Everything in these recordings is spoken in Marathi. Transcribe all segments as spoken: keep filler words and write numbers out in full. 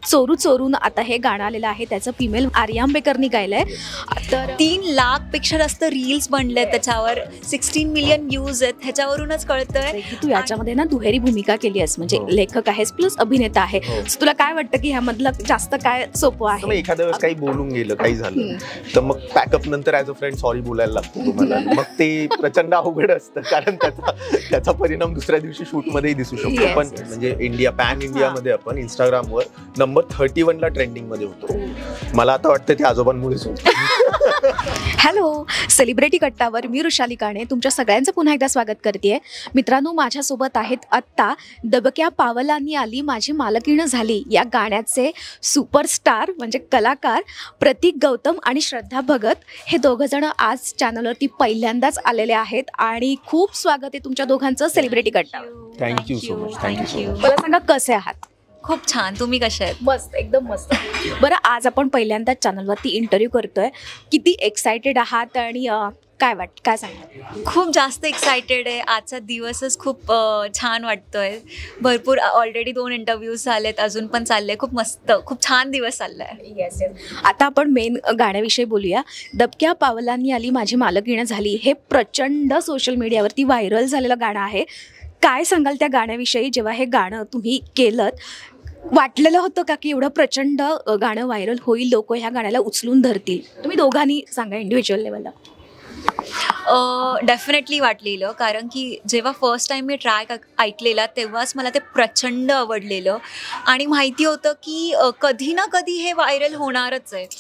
चोरू चोरून आता हे गाणं आलेलं आहे, त्याचं फिमेल आर्या आंबेकरनी गायलंय. तर तीन लाख पेक्षा जास्त रील्स बनले, त्याच्यावर सिक्स्टीन मिलियन व्ह्यूज आहेत. ह्याच्यावरूनच कळतंय की तू याच्यामध्ये ना दुहेरी भूमिका केली आहेस, म्हणजे लेखक आहेस प्लस अभिनेता आहे. तुला काय वाटतं की ह्यामधलं जास्त काय सोपं आहे? एखाद्या वेळेस काही बोलून गेलं, काही झालं तर मग पॅकअप नंतर ऍज अ फ्रेंड सॉरी बोलायला लागतो तुम्हाला. मग ते प्रचंड अवघड असतं, कारण त्याचा त्याचा परिणाम दुसऱ्या दिवशी शूट मध्येही दिसू शकतो. पण म्हणजे इंडिया पॅन इंडियामध्ये आपण इंस्टाग्रामवर नंबर थर्टी वन ला ट्रेंडिंग मध्ये होतो. मला आता वाटतं ते आजोबांमुळेच होतं. हॅलो, सेलिब्रिटी कट्टावर मी ऋषाली काणे तुमच्या सगळ्यांचं पुन्हा एकदा स्वागत करते. मित्रांनो, माझ्यासोबत आहेत आत्ता दबक्या पावलांनी आली माझी मालकीण झाली या गाण्याचे सुपरस्टार म्हणजे कलाकार प्रतीक गौतम आणि श्रद्धा भगत. हे दोघं जण आज चॅनलवरती पहिल्यांदाच आलेले आहेत आणि खूप स्वागत आहे तुमच्या दोघांचं celebrity Katta. Thank you so much. Thank you. मला सांगा कसे आहात? खूप छान. तुम्ही कसे आहेत? मस्त, एकदम मस्त. बरं, आज आपण पहिल्यांदाच चॅनलवरती इंटरव्ह्यू करतोय. किती एक्सायटेड आहात आणि काय वाट काय सांगा? खूप जास्त एक्सायटेड आहे. आजचा दिवसच खूप छान वाटतोय. भरपूर ऑलरेडी दोन इंटरव्ह्यूज झालेत, अजून पण चालले. खूप मस्त, खूप छान दिवस चाललाय. Yes yes. आता आपण मेन गाण्याविषयी बोलूया. दबक्या पावलांनी आली माझी मालकीण झाली हे प्रचंड सोशल मीडियावरती व्हायरल झालेलं गाणं आहे. काय सांगाल त्या गाण्याविषयी? जेव्हा हे गाणं तुम्ही केलं, वाटलेलं होतं का की एवढं प्रचंड गाणं व्हायरल होईल, लोक ह्या गाण्याला उचलून धरतील? तुम्ही दोघांनी सांगा इंडिव्हिज्युअल लेवलला. डेफिनेटली वाटलेलं, कारण की जेव्हा फर्स्ट टाईम मी ट्रॅक ऐकलेला तेव्हाच मला ते प्रचंड आवडलेलं आणि माहिती होतं की कधी ना कधी हे व्हायरल होणारच आहे.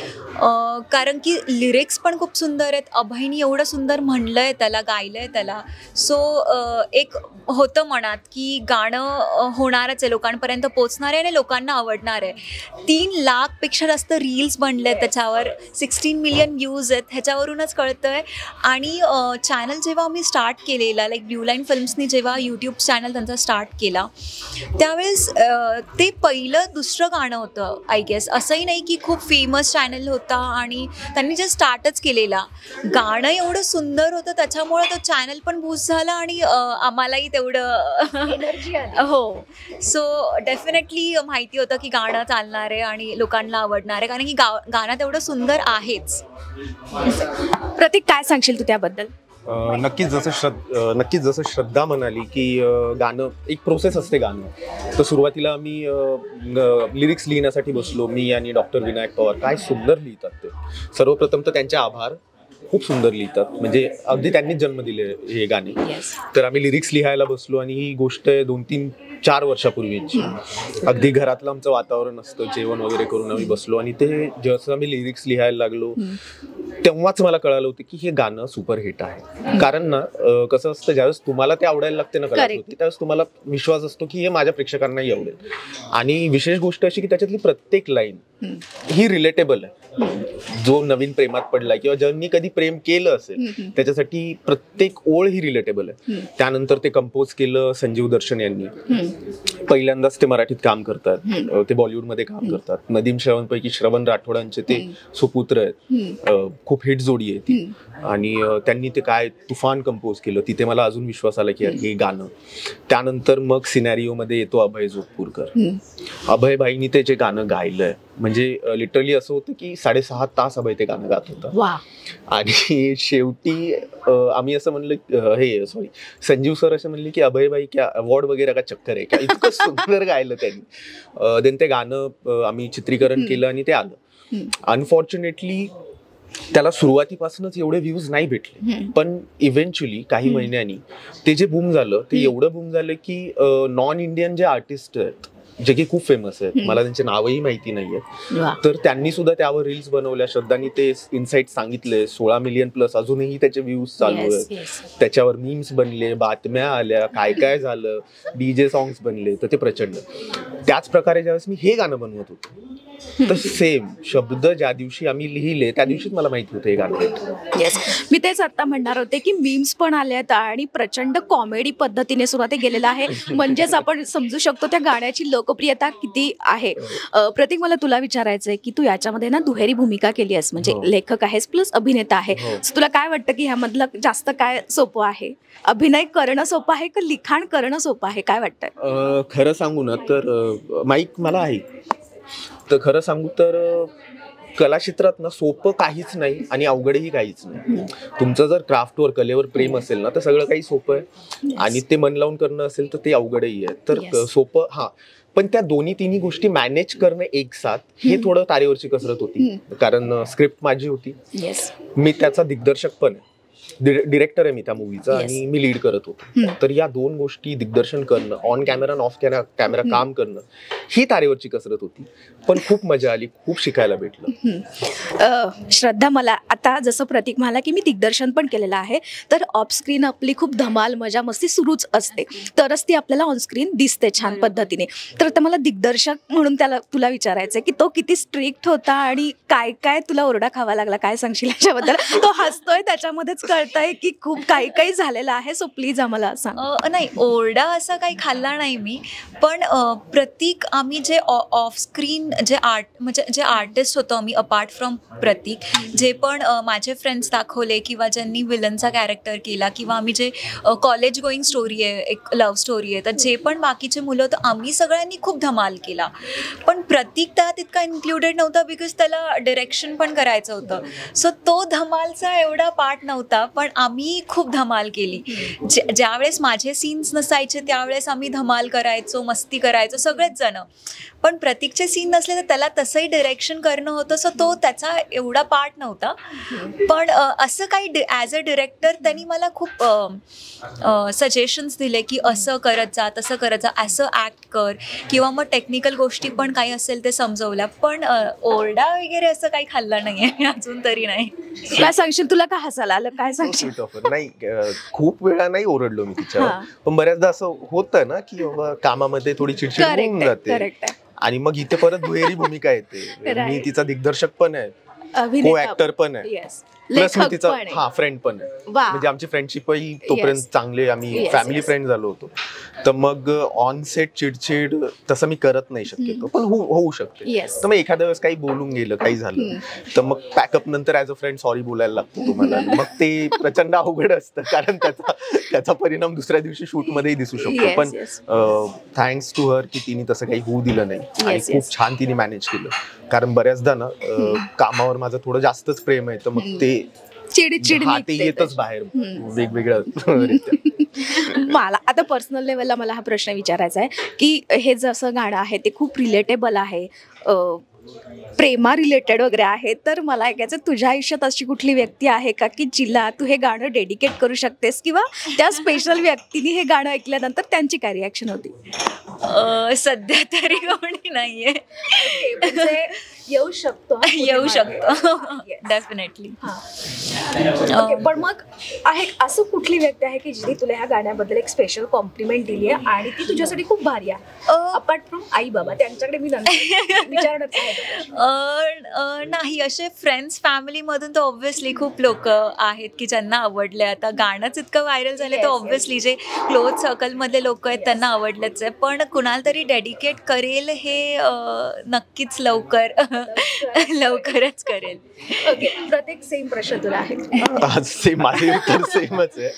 कारण की लिरिक्स पण खूप सुंदर आहेत. अभयनी एवढं सुंदर म्हणलं आहे त्याला, गायलं आहे त्याला. सो एक होतं मनात की गाणं होणारच आहे, लोकांपर्यंत पोचणार आहे आणि लोकांना आवडणार आहे. तीन लाखपेक्षा जास्त रील्स बनले आहेत, त्याच्यावर सिक्स्टीन मिलियन व्ह्यूज आहेत. ह्याच्यावरूनच कळतंय. आणि चॅनल जेव्हा मी स्टार्ट केलेला, लाईक ब्ल्यू लाईन फिल्म्सनी जेव्हा यूट्यूब चॅनल त्यांचा स्टार्ट केला, त्यावेळेस ते पहिलं दुसरं गाणं होतं आय गेस. असंही नाही की खूप फेमस चॅनल होता आणि त्यांनी जे स्टार्टच केलेला. गाणं एवढं सुंदर होतं, त्याच्यामुळं तो चॅनल पण बूस्ट झाला आणि आम्हालाही तेवढं एनर्जी आली. हो. सो डेफिनेटली माहिती होतं की गाणं चालणार आहे आणि लोकांना आवडणार आहे, कारण की गा गाणं तेवढं सुंदर आहेच. प्रतीक, काय सांगशील तू त्याबद्दल? नक्कीच जसं श्रद्ध नक्कीच जसं श्रद्धा म्हणाली की गाणं एक प्रोसेस असते. गाणं तर सुरुवातीला आम्ही लिरिक्स लिहिण्यासाठी बसलो, मी आणि डॉक्टर विनायक पवार. काय सुंदर लिहितात ते. सर्वप्रथम तर त्यांचे आभार. खूप सुंदर लिहितात, म्हणजे अगदी त्यांनीच जन्म दिले हे गाणे. तर आम्ही लिरिक्स लिहायला बसलो आणि ही गोष्ट दोन तीन चार वर्षापूर्वीची. अगदी घरातलं आमचं वातावरण असतं, जेवण वगैरे करून आम्ही बसलो आणि ते जसं आम्ही लिरिक्स लिहायला लागलो तेव्हाच मला कळालं होतं की हे गाणं सुपरहिट आहे. कारण ना कसं असतं, ज्यावेळेस तुम्हाला ते आवडायला लागते ना कलाकृती, त्यावेळेस तुम्हाला विश्वास असतो की हे माझ्या प्रेक्षकांनाही आवडेल. आणि विशेष गोष्ट अशी की त्याच्यातली प्रत्येक लाईन ही रिलेटेबल आहे. जो नवीन प्रेमात पडलाय किंवा ज्यांनी कधी प्रेम केलं असेल त्याच्यासाठी प्रत्येक ओळ ही रिलेटेबल आहे. त्यानंतर ते कंपोज केलं संजीव दर्शन यांनी. पहिल्यांदाच ते मराठीत काम करतात, ते बॉलिवूडमध्ये काम करतात. नदीम श्रवण पैकी श्रवण राठोडांचे ते सुपुत्र आहेत. खूप हिट जोडी आहे ती. आणि त्यांनी ते काय तुफान कंपोज केलं, तिथे मला अजून विश्वास आला की हे गाणं. त्यानंतर मग सिनॅरिओ मध्ये येतो अभय जोधपूरकर. अभय भाईनी ते जे गाणं गायलंय, म्हणजे लिटरली असं होतं की साडेसहा तास अभय ते गाणं गात होता. आणि शेवटी आम्ही असं म्हणलं, हे सॉरी संजीव सर असं म्हणले की अभय भाई क्या अवॉर्ड वगैरे का चक्कर आहे का, इतकं सुंदर गायलं त्यांनी. देन ते गाणं आम्ही चित्रीकरण केलं आणि ते आलं. अनफॉर्च्युनेटली त्याला सुरुवातीपासूनच एवढे व्ह्यूज नाही भेटले, पण इव्हेंच्युअली काही महिन्यांनी ते जे बूम झालं ते एवढं बूम झालं की नॉन इंडियन जे आर्टिस्ट आहेत जे की खूप फेमस आहेत, मला त्यांचे नावही माहिती नाहीये, तर त्यांनी सुद्धा त्यावर रील्स बनवल्या. श्रद्धांनी ते इनसाइट सांगितले. सोळा मिलियन प्लस अजूनही त्याचे व्ह्यूज चालू आहेत. त्याच्यावर मीम्स बनले, बातम्या आल्या, काय काय झालं, डीजे सॉंग्स बनले. तर ते प्रचंड. त्याच प्रकारे ज्यावेळेस मी हे गाणं बनवत होतो, तर सेम शब्द ज्या दिवशी आम्ही लिहिले त्या दिवशीच मला माहिती होतं हे गाणं. येस, मी तेच आता म्हणणार होते की मीम्स पण आल्यात आणि प्रचंड कॉमेडी पद्धतीने सुद्धा ते गेलेलं आहे. म्हणजेच आपण समजू शकतो त्या गाण्याची लोकप्रियता किती आहे. प्रतीक, मला तुला विचारायचं आहे की तू याच्यामध्ये ना दुहेरी भूमिका केली आहेस, म्हणजे लेखक आहेस प्लस अभिनेता आहे. तुला काय वाटतं की ह्यामधलं जास्त काय सोपं आहे? अभिनय करणं सोपं आहे का लिखाण करणं सोपं आहे? काय वाटतंय? खरं सांगू ना तर माईक मला आहे, तर खरं सांगू तर कला क्षेत्रात ना सोपं काहीच नाही आणि अवघडही काहीच नाही. तुमचं जर क्राफ्टवर कलेवर प्रेम असेल ना तर सगळं काही सोपं आहे आणि ते मन लावून करणं असेल तर ते अवघडही आहे. तर सोपं हा, पण त्या दोन्ही तिन्ही गोष्टी मॅनेज करणं एक साथ हे थोडं तारेवरची कसरत होती. कारण स्क्रिप्ट माझी होती, मी त्याचा दिग्दर्शक पण आहे, डिरेक्टर आहे मी त्या मूवीचा आणि मी लीड करत होतो. तर या दोन गोष्टी दिग्दर्शन करणं, ऑन कॅमेरा आणि ऑफ कॅमेरा काम करणं ही तारेवरची कसरत होती. पण खूप मजा आली, खूप शिकायला भेटलं. श्रद्धा, मला आता जसं प्रतीक म्हणाला की मी दिग्दर्शन पण केलेलं आहे, तर ऑफ स्क्रीन आपली खूप धमाल मजा मस्ती सुरूच असते, तरच ती आपल्याला ऑनस्क्रीन दिसते छान पद्धतीने. तर आता मला दिग्दर्शक म्हणून त्याला तुला विचारायचं आहे की तो किती स्ट्रिक्ट होता आणि काय काय तुला ओरडा खावा लागला, काय सांगशील याच्याबद्दल? तो हसतोय त्याच्यामध्येच कळतंय की खूप काही काही झालेलं आहे, सो प्लीज आम्हाला सांग. नाही, ओरडा असा काही खाल्ला नाही मी, पण प्रतीक आम्ही जे ऑफ स्क्रीन जे आर्ट म्हणजे जे आर्टिस्ट होतो आम्ही अपार्ट फ्रॉम प्रतीक, जे पण माझे फ्रेंड्स दाखवले किंवा ज्यांनी विलनचा कॅरेक्टर केला किंवा आम्ही जे कॉलेज गोईंग स्टोरी आहे, एक लव्ह स्टोरी आहे, तर जे पण बाकीचे मुलं होतं आम्ही सगळ्यांनी खूप धमाल केला. पण प्रतीक त्यात इतका इन्क्लुडेड नव्हता बिकॉज त्याला डिरेक्शन पण करायचं होतं, सो तो धमालचा एवढा पार्ट नव्हता. पण आम्ही खूप धमाल केली. ज्यावेळेस माझे सीन्स नसायचे त्यावेळेस आम्ही धमाल करायचो, मस्ती करायचो सगळेच जण. पण प्रतीकचे सीन नसले तर त्याला तसंही डिरेक्शन करणं होतं, सो तो त्याचा एवढा पार्ट नव्हता. पण असं काही ॲज अ डिरेक्टर त्यांनी मला खूप सजेशन्स दिले की असं करत जा, तसं करत जा, असं ॲक्ट कर, किंवा मग टेक्निकल गोष्टी पण काही असेल ते समजवल्या. पण ओरडा वगैरे असं काही खाल्ला नाही आहे अजून तरी नाही. काय सांगशील, तुला का हसायला आलं, काय सांगशील? नाही, खूप वेळा नाही ओरडलो मी तिच्यावर, पण बऱ्याचदा असं होतं ना की कामामध्ये थोडी चिडचिड होऊन जाते आणि मग इथे परत दुहेरी भूमिका येते. मी तिचा दिग्दर्शक पण आहे, को ऍक्टर पण आहे, प्लस मी तिचा हा फ्रेंड पण आहे. म्हणजे आमची फ्रेंडशिपही तोपर्यंत चांगले, आम्ही फॅमिली फ्रेंड झालो होतो. तर मग ऑन सेट चिडचिड तसं मी करत नाही शक्यतो, पण होऊ शकते. तर मग एखाद्या वेळेस काही बोलून गेलं, काही झालं तर मग पॅकअप नंतर ऍज अ फ्रेंड सॉरी बोलायला लागतो तुम्हाला. मग ते प्रचंड अवघड असतं कारण त्याचा त्याचा परिणाम दुसऱ्या दिवशी शूट मध्येही दिसू शकतो. पण थँक्स टू हर की तिने तसं काही होऊ दिलं नाही आणि खूप छान तिने मॅनेज केलं. कारण बऱ्याचदा ना कामावर माझं थोडं जास्तच प्रेम आहे, तर मग ते चिडचिड येतच बाहेर वेगवेगळं. मला आता पर्सनल लेवलला मला हा प्रश्न विचारायचा आहे की हे जसं गाणं आहे ते खूप रिलेटेबल आहे, प्रेमा रिलेटेड वगैरे आहे, तर मला ऐकायचं तुझ्या आयुष्यात अशी कुठली व्यक्ती आहे का की जिला तू हे गाणं डेडिकेट करू शकतेस, किंवा त्या स्पेशल व्यक्तीने हे गाणं ऐकल्यानंतर त्यांची काय रिॲक्शन होती? सध्या तरी कोणी नाहीये. येऊ शकतो येऊ शकतो डेफिनेटली. पण मग आहे असं कुठली व्यक्ती आहे की जिने तुला ह्या गाण्याबद्दल एक स्पेशल कॉम्प्लिमेंट दिली आहे आणि ती तुझ्यासाठी खूप भारी आहे, अपार्ट फ्रॉम आई बाबा? त्यांच्याकडे मी नाही, असे फ्रेंड्स फॅमिली मधून तर ऑब्व्हियसली खूप लोक आहेत की ज्यांना आवडले. आता गाणंच इतकं व्हायरल झालं तर ऑब्व्हियसली जे क्लोज सर्कल मधले लोक आहेत त्यांना आवडलंच आहे. पण कुणाला तरी डेडिकेट करेल हे नक्कीच लवकर लवकरच करेल. ओके, प्रत्येक सेम प्रश्न तुला आहे. सेम, माझे उत्तर सेमच आहे.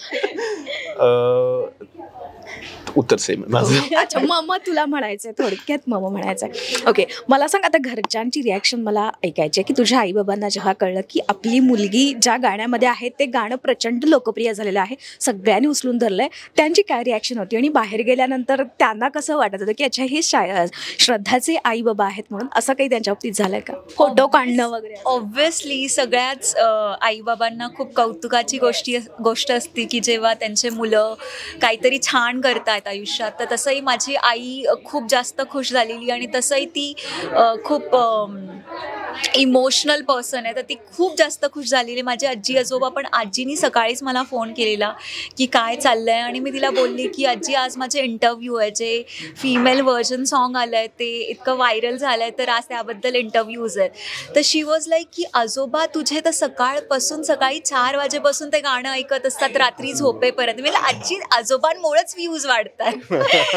उत्तर सेम माझं. अच्छा, मम तुला म्हणायचंय, थोडक्यात मम म्हणायचंय. ओके, मला सांग आता घरच्यांची रिॲक्शन मला ऐकायची आहे की तुझ्या आई बाबांना जेव्हा कळलं की आपली मुलगी ज्या गाण्यामध्ये आहे ते गाणं प्रचंड लोकप्रिय झालेलं आहे, सगळ्यांनी उचलून धरलंय, त्यांची काय रिॲक्शन होती? आणि बाहेर गेल्यानंतर त्यांना कसं वाटत होतं की अच्छा हे श्रद्धाचे आई बाबा आहेत म्हणून? असं काही त्यांच्या बाबतीत झालंय का, फोटो काढणं वगैरे? ऑब्व्हियसली सगळ्याच आई बाबांना खूप कौतुकाची गोष्टी गोष्ट असते की जेव्हा त्यांचे मुलं काहीतरी छान करतात आयुष्यात. तर तसंही माझी आई खूप जास्त खुश झालेली आणि तसंही ती खूप इमोशनल पर्सन आहे, तर ती खूप जास्त खुश झालेली. माझी आजी आजोबा पण, आजीनी सकाळीच मला फोन केलेला की काय चाललं आहे, आणि मी तिला बोलली की आजी आज माझे इंटरव्ह्यू आहे, जे फिमेल व्हर्जन सॉन्ग आलं आहे ते इतकं व्हायरल झालं आहे, तर आज त्याबद्दल इंटरव्ह्यूज आहेत. तर शी वॉज लाईक की आजोबा तुझे तर सकाळपासून सकाळी चार वाजेपासून ते गाणं ऐकत असतात रात्री झोपेपर्यंत. मी आजी आजोबांमुळेच व्ह्यूज वाढतात.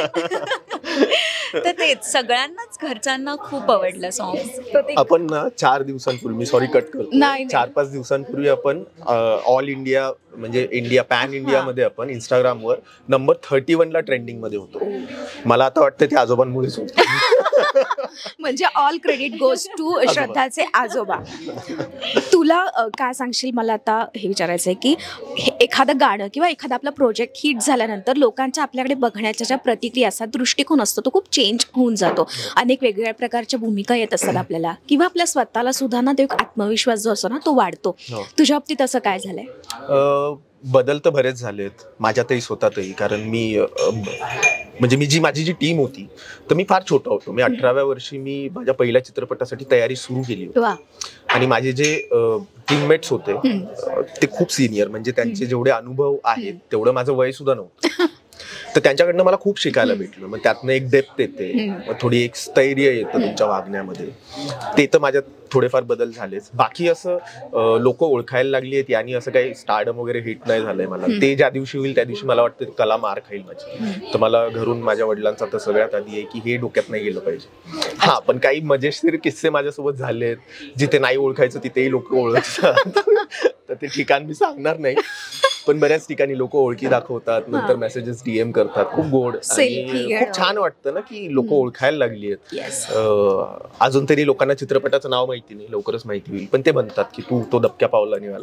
तर तेच सगळ्यांनाच घरच्यांना खूप आवडलं सॉन्ग. आपण ना चार दिवसांपूर्वी, मी सॉरी कट करतो, चार पाच दिवसांपूर्वी आपण ऑल इंडिया म्हणजे इंडिया पॅन इंडिया मध्ये आपण इंस्टाग्रामवर नंबर थर्टी वन ला ट्रेंडिंग मध्ये होतो. मला आता वाटतं ते आजोबांमुळेच होतं. म्हणजे ऑल क्रेडिट गोज टू श्रद्धाचे आजोबा. तुला अ, काय सांगशील, मला आता हे विचारायचं आहे की हे एखादं गाणं किंवा एखादा आपला प्रोजेक्ट हिट झाल्यानंतर लोकांच्या आपल्याकडे बघण्याच्या ज्या प्रतिक्रिया असतात, दृष्टिकोन असतो, तो खूप चेंज होऊन जातो. अनेक वेगवेगळ्या प्रकारच्या भूमिका येत असतात आपल्याला, किंवा आपल्या स्वतःला सुद्धा ना तो एक आत्मविश्वास जो असतो ना तो वाढतो. हो. तुझ्या बाबतीत असं काय झालंय? अ, बदल तर बरेच झालेत माझ्यातही स्वतःतही. कारण मी अ, म्हणजे मी जी माझी जी टीम होती, तर मी फार छोटा होतो. मी अठराव्या वर्षी मी माझ्या पहिल्या चित्रपटासाठी तयारी सुरू केली होती. वा. आणि माझे जे टीममेट्स होते अ, ते खूप सिनियर, म्हणजे त्यांचे जेवढे अनुभव आहेत तेवढं माझं वय सुद्धा नव्हतं. तर त्यांच्याकडनं मला खूप शिकायला भेटलं. मग त्यातनं एक डेप्थ येते, मग थोडी एक स्थैर्य येतं तुमच्या वागण्यामध्ये. ते तर माझ्यात थोडेफार बदल झालेच. बाकी असं लोक ओळखायला लागली आहेत यांनी असं काही स्टारडम वगैरे हिट नाही झालंय मला. ते ज्या दिवशी होईल त्या दिवशी मला वाटतं कला मार खाईल माझी. तर मला घरून माझ्या वडिलांचा तर सगळ्यात आधी आहे की हे डोक्यात नाही गेलं पाहिजे. हा, पण काही मजेशीर किस्से माझ्यासोबत झालेत, जिथे नाही ओळखायचं तिथेही लोक ओळखतात. तर ते ठिकाण मी सांगणार नाही, पण बऱ्याच ठिकाणी लोक ओळखी दाखवतात, नंतर मेसेजेस डीएम करतात. खूप गोड आणि खूप छान वाटतं ना की लोक ओळखायला लागली आहेत. अजून तरी लोकांना चित्रपटाचं नाव माहिती नाही, लवकरच माहिती होईल. पण ते म्हणतात की तू तो दबक्या पावलाने वाला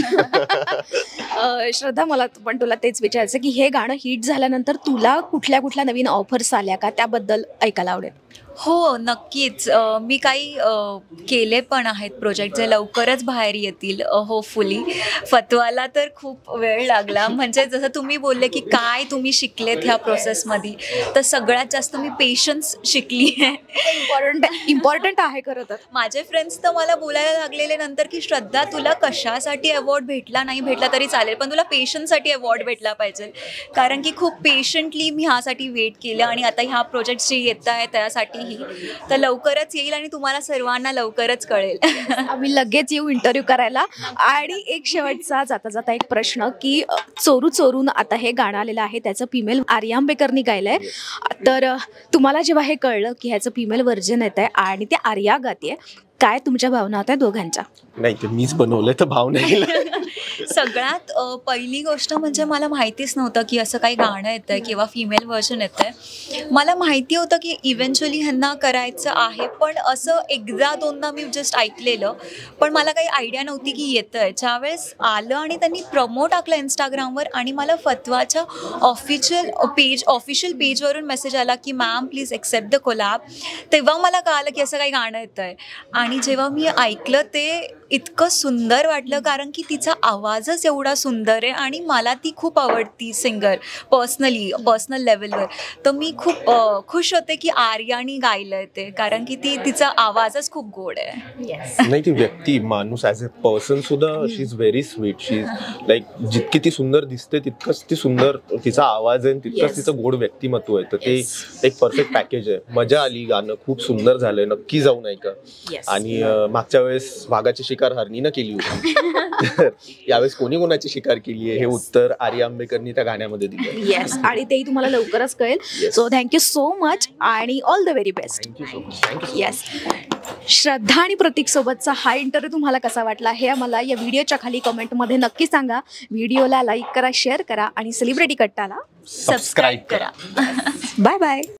आहे. श्रद्धा, मला पण तुला तेच विचारायचं की हे गाणं हिट झाल्यानंतर तुला कुठल्या कुठल्या नवीन ऑफर्स आल्या का, त्याबद्दल ऐकायला आवडेल. हो, नक्कीच. अ, मी काही अ, केले पण आहेत प्रोजेक्ट जे लवकरच बाहेर येतील होपफुली. फतवाला तर खूप वेळ लागला. म्हणजे जसं तुम्ही बोलले की काय तुम्ही शिकलेत ह्या प्रोसेसमध्ये, तर सगळ्यात जास्त मी पेशन्स शिकली आहे. इम्पॉर्टंट इम्पॉर्टंट आहे खरं तर. माझे फ्रेंड्स तर मला बोलायला लागलेले नंतर की श्रद्धा, तुला कशासाठी अवॉर्ड भेटला नाही भेटला तरी चालेल, पण तुला पेशन्ससाठी अवॉर्ड भेटला पाहिजे. कारण की खूप पेशंटली मी ह्यासाठी वेट केलं, आणि आता ह्या प्रोजेक्ट्स जे येत आहे त्यासाठी तर लवकरच येईल आणि तुम्हाला सर्वांना लवकरच कळेल. आम्ही लगेच येऊ इंटरव्ह्यू करायला. आणि एक शेवटचा जाता जाता एक प्रश्न की अ, चोरू चोरून आता हे गाणं आलेलं आहे, त्याचं फिमेल आर्या आंबेकरनी गायलंय. तर अ, तुम्हाला जेव्हा हे कळलं की ह्याचं फिमेल व्हर्जन येत आहे आणि ते आर्या गाते, काय तुमच्या भावना होत्या दोघांच्या? नाही, ते मीच बनवलंय तर भाव नाही. सगळ्यात अ, पहिली गोष्ट म्हणजे मला माहितीच नव्हतं की असं काही गाणं येतं आहे किंवा फिमेल व्हर्जन येतं आहे. मला माहिती होतं की इव्हेंच्युअली ह्यांना करायचं आहे, पण असं एकदा दोनदा मी जस्ट ऐकलेलं, पण मला काही आयडिया नव्हती की येतं आहे. ज्यावेळेस आलं आणि त्यांनी प्रमो टाकलं इंस्टाग्रामवर आणि मला फतवाच्या ऑफिशियल पेज ऑफिशियल पेजवरून मेसेज आला की ma'am please accept the collab, तेव्हा मला कळालं की असं काही गाणं येतं आहे. आणि जेव्हा मी ऐकलं ते इतकं सुंदर वाटलं, कारण की तिचा आवाजच एवढा सुंदर आहे आणि मला ती खूप आवडती सिंगर पर्सनली पर्सनल लेवलवर. तर मी खूप अ, खुश होते की आर्यानी गायलं आहे ते, कारण की ती तिचा आवाजच खूप गोड आहे. नाही, ती व्यक्ती माणूस ॲज अ पर्सन सुद्धा she is very sweet. She is like जितकी ती सुंदर दिसते तितकंच ती सुंदर तिचा आवाज आहे, तितकंच तिचं गोड व्यक्तिमत्व आहे. तर ते एक परफेक्ट पॅकेज आहे. मजा आली, गाणं खूप सुंदर झालंय, नक्की जाऊन ऐका. आणि मागच्या वेळेस वाघाची शिकार हरणीनं केली होती, तर यावेळेस कोणी कोणाची शिकार केली आहे हे उत्तर आर्या आंबेकरनी त्या गाण्यामध्ये दिलं. येस, आणि तेही तुम्हाला लवकरच कळेल. सो थँक्यू सो मच आणि all the very best. Thank you so much. Thank you. Yes. Shraddha आणि प्रतीक सोबतचा हा इंटरव्ह्यू तुम्हाला कसा वाटला हे आम्हाला या व्हिडिओच्या खाली कमेंटमध्ये नक्की सांगा. व्हिडिओला लाईक करा, शेअर करा आणि सेलिब्रिटी कट्टाला सबस्क्राईब करा. Bye bye.